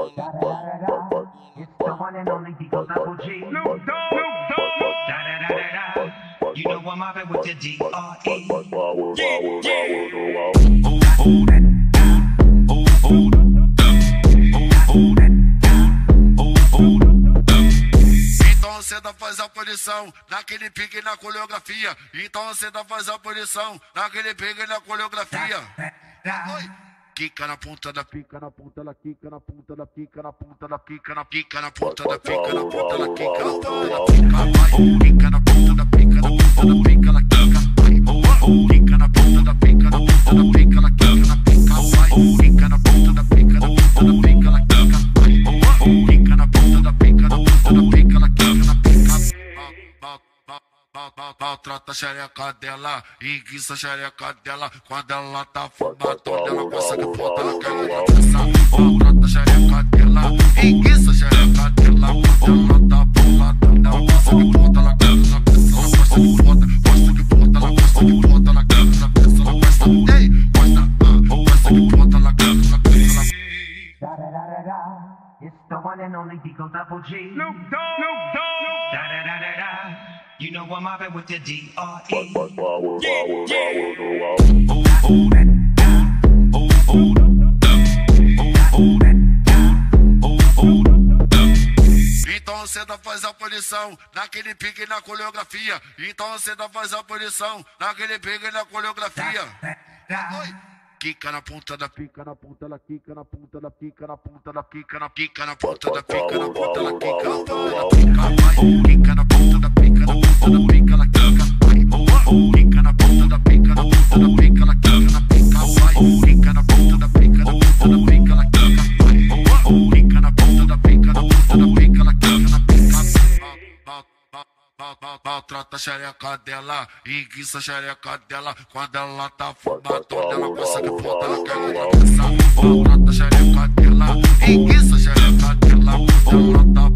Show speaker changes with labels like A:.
A: It's the one and only Digo Double G. You know I'm mobbing with the D.R.E.
B: Então cê faz a posição naquele pique na coreografia. Então cê faz a posição naquele pique na coreografia. Oi. Quica na ponta da pica, na ponta da quica, na ponta da pica, na ponta da pica, na pica, na ponta da pica, na ponta da quica, quica na ponta da pica, na ponta da pica, na quica, quica na ponta da pica, na ponta da pica, na quica, na pica, quica na ponta da pica, na ponta da pica, na quica, quica na ponta da pica, na ponta da pica, na quica, na pica. Maltrata a xereca dela, enguiça a xereca dela. Quando ela tá fumadona, ela gosta de botar aquela cabeça. Maltrata a xereca dela, enguiça a xereca dela. Quando ela tá fumadona, ela gosta de botar na cabeça. Ela gosta de botar, gosta de botar, ela gosta de botar na cabeça. Ela gosta, ei, gosta de botar na cabeça.
A: It's the one and only Digo Double G. You know I'm mobbing with the D.R.E.
B: Então cê faz a posição naquele pique na coreografia. Então cê faz a posição naquele pique na coreografia. Oi. Quica na ponta da pica, na ponta da quica, na ponta da pica, na ponta da pica, na pica, na ponta da pica, na ponta da quica, quica na ponta da pica, na ponta da pica, na quica, quica na ponta da pica, na ponta da pica, na quica, na pica, quica na ponta da pica, na ponta da pica, na quica, quica na ponta da pica, na ponta da pica, na quica, na pica. Maltrata a xereca dela, enguiça a xereca dela. Quando ela tá fumadona, ela gosta de botar aquela cabeça. Maltrata a xereca dela, enguiça a xereca dela. Quando ela tá